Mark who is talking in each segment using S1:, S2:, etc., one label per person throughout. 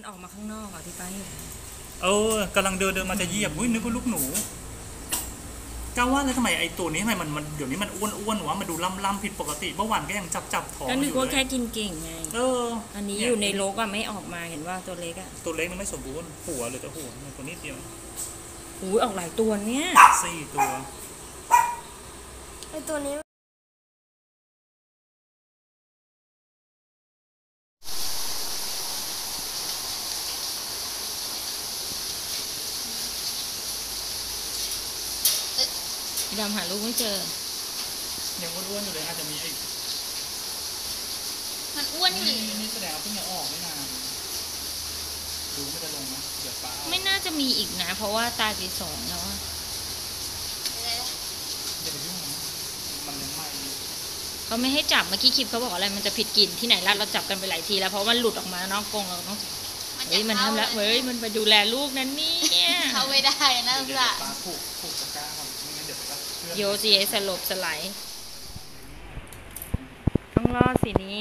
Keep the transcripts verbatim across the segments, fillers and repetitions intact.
S1: ออกมาข้างนอกอ่ะที่ป้าเห็น
S2: เออกำลังเดินเดินมาจะเหยียบอุ้ยนึกว่าลูกหนูก้าว่าแล้วทำไมไอ้ตัวนี้ทำไมมันมันเดี๋ยวนี้มันอ้วนอ้วนวะมันดูล่ำล่ำผิดปกติเมื่อวานก็ยังจับจับท้อง
S1: ก็นึกว่าแค่กินเก่งไง
S2: เออ
S1: อันนี้อยู่ในโลกอะไม่ออกมาเห็นว่าตัวเล็กอะ
S2: ตัวเล็กมันไม่สมบูรณ์หัวหรือแต่หัวมันตัวนิดเดียว
S1: หูออกหลายตัวเนี้ย
S2: สี่ตัว
S3: ไอตัวนี้
S1: ดำหาลูกไม่เจอ
S2: ยังอ้วนๆอยู่เลยอาจจะมีไอ้
S3: มันอ้วนอยู่
S2: นี่แสดงว่าเพิ่งจะออกไม่นานดูไม่จะลงนะเดี๋ยวป้า
S1: ไม่น่าจะมีอีกนะเพราะว่าตาตีสองแล้วอะ
S2: อย่าไปยุ่งนะมันยังใหม่
S1: เขาไม่ให้จับเมื่อกี้คลิปเขาบอกอะไรมันจะผิดกลิ่นที่ไหนล่ะเราจับกันไปหลายทีแล้วเพราะมันหลุดออกมานอกกรงเราต้องเฮ้ยมันทำแล้วเฮ้ยมันไปดูแลลูกนั่นนี่
S3: เขาไม่ได้นะ
S2: จ๊ะป้าผูกผูกตะกร้าครับไม่งั้นเดี๋ยว
S1: โยซีสลบสลายต้องรอสีนี้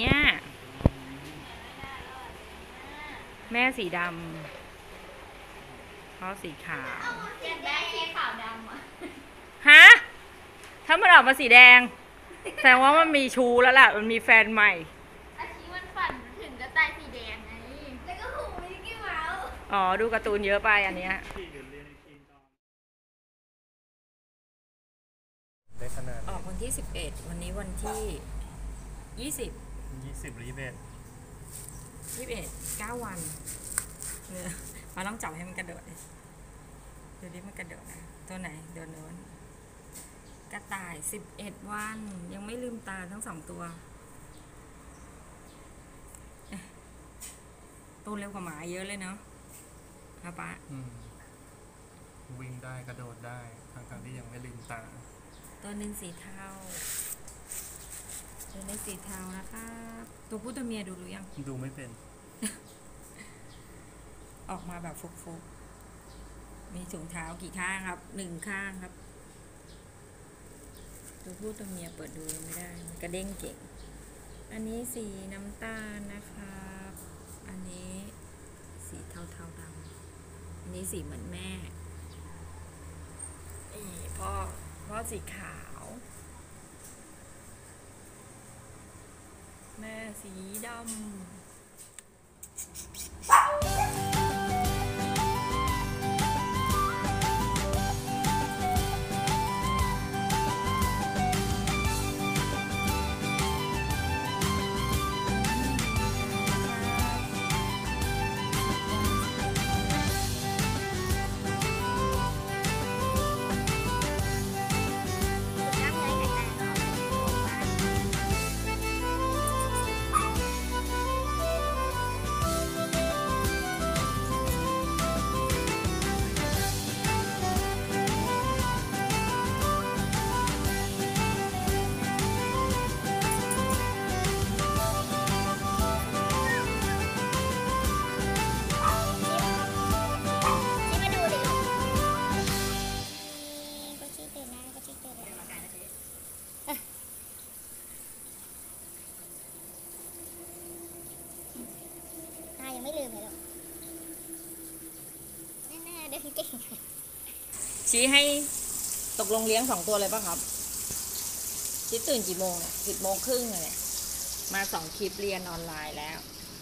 S1: แม่สีดำพ่อสีขาว
S3: แม่สีขาวดำอ่ะ
S1: ฮะถ้ามันออกมาสีแดงแสดงว่ามันมีชูแล้วล่ะมันมีแฟนใหม่
S3: อาชีมันฝันถึงจะตายสีแดงไงแล้วก็หูมิกกี้เมาส์
S1: อ๋อดูการ์ตูนเยอะไปอันเนี้ยออกวันที่สิบเอ็ดวันนี้วันที่ยี่สิบ
S2: ยี่สิบหรือยี่สิบเอ็ด
S1: ยี่สิบเอ็ดเก้าวันเนี่ยมาต้องจับให้มันกระโดดเดี๋ยวนี้มันกระโดดนะตัวไหนเดี๋ยวโน้นกระต่ายสิบเอ็ดวันยังไม่ลืมตาทั้งสองตัวโตเร็วกว่าหมาเยอะเลยเนาะครับป้า
S2: วิ่งได้กระโดดได้ทั้งๆที่ยังไม่ลืมตา
S1: ตัวนึงสีเทาตัวนี้สีเทานะคะตัวผู้ตัวเมียดูหรือยัง
S2: ดูไม่เป็น
S1: ออกมาแบบฟุกๆมีถุงเท้ากี่ข้างครับหนึ่งข้างครับตัวผู้ตัวเมียเปิดดูไม่ได้กระเด้งเก่งอันนี้สีน้ำตาลนะคะอันนี้สีเทาๆดำอันนี้สีเหมือนแม่นี่พ่อพ่อสีขาวแม่สีดำ
S3: ไม่ลืมเลยหรอกแน่ๆเดินเก่ง
S1: ชี้ให้ตกลงเลี้ยงสองตัวเลยป่ะครับชี้ตื่นกี่โมงเนี่ยสิบโมงครึ่งเลยมาสองคลิปเรียนออนไลน์แล้ว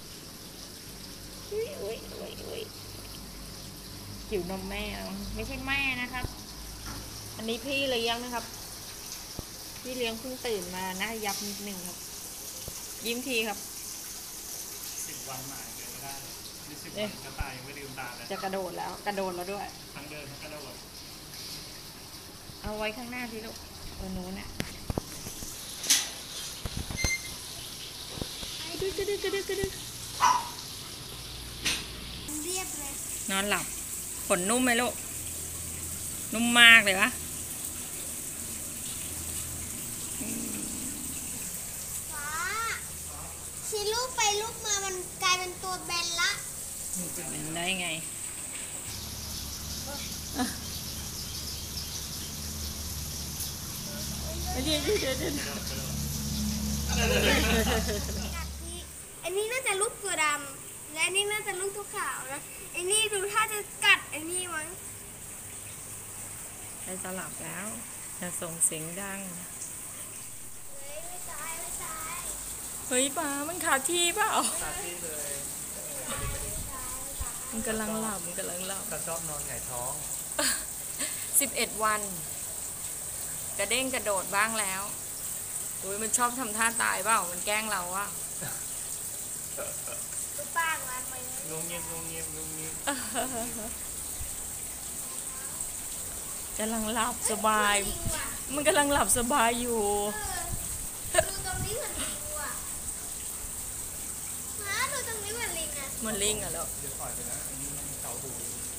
S1: อุ้ยอุ้ยอุ้ยอุ้ยหิวนมแม่ไม่ใช่แม่นะครับอันนี้พี่เลี้ยงนะครับพี่เลี้ยงเพิ่งตื่นมาหน้ายับนิดนึงครับยิ้มทีครับ
S2: สิบวันหมายเลยไม่ได้ยี่สิบวันจะตายยังไม่ลืมตาเลย
S1: จะกระโดดแล้วกระโดดแล้วด้วย
S2: ทั้งเดินทั้งกระโดด
S1: เอาไว้ข้างหน้าที่ลูกตัวนู้นน่ะกระดึ๊กกระดึ๊กกระดึ๊กกระดึ๊ก
S3: เรียบเลย
S1: นอนหลับขนนุ่มไหมลูกนุ่มมากเลยวะ
S3: ฟ้าชีลูกไปลูกมามันกลายเป็นตัวแบนละ
S1: มันจะเป็นได้ไงเดี๋ยวเดี๋ยวเดี๋ยวเดี๋ยว
S3: อันนี้น่าจะลูกตัวดำและนี่น่าจะลูกตัวขาวนะไอ้นี่ดูถ้าจะกัดไอ้นี่มั้ง
S1: ได้สลับแล้วจะส่งเสียงดัง
S3: เฮ้ยไม่ตายไม่ตาย
S1: เฮ้ยป้ามันขาดที่เปล่า
S2: ตาที่เลย
S1: มันกำลังหลับมันกำลังหลับ
S2: ก็ชอบนอนหงายท้อง
S1: สิบเอ็ดวัน กระเด้งกระโดดบ้างแล้วอุ้ยมันชอบทำท่าตายเปล่ามันแกล้งเราอะ
S3: ดูปากมันไหม
S2: งงเงียบงงเงียบงงเงียบ
S1: กำลังหลับสบาย
S3: จริงว่ะ
S1: มันกำลังหลับสบายอยู่
S3: เออดูตรงนี้เหมือนลิงว่ะฮะดูตรงนี้เหมือนลิงอะ
S1: มันลิงอะแล้ว
S2: เดี๋ยวปล่อยไปนะอันนี้มันเกาหู